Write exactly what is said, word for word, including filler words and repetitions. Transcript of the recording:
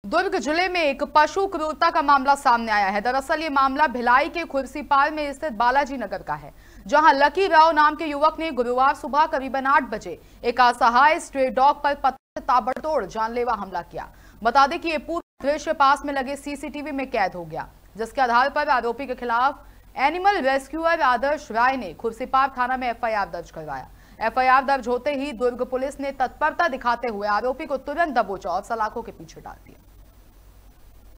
दुर्ग जिले में एक पशु क्रूरता का मामला सामने आया है। दरअसल ये मामला भिलाई के खुर्सीपार में स्थित बालाजी नगर का है, जहां लकी राव नाम के युवक ने गुरुवार सुबह करीबन आठ बजे एक असहाय स्ट्रे डॉग पर पत्थर से ताबड़तोड़ जानलेवा हमला किया। बता दें कि ये पूरा दृश्य पास में लगे सीसीटीवी में कैद हो गया, जिसके आधार पर आरोपी के खिलाफ एनिमल रेस्क्यूअर आदर्श राय ने खुर्सीपार थाना में एफ आई आर दर्ज करवाया। एफ आई आर दर्ज होते ही दुर्ग पुलिस ने तत्परता दिखाते हुए आरोपी को तुरंत दबोचा और सलाखों के पीछे डाल दिया।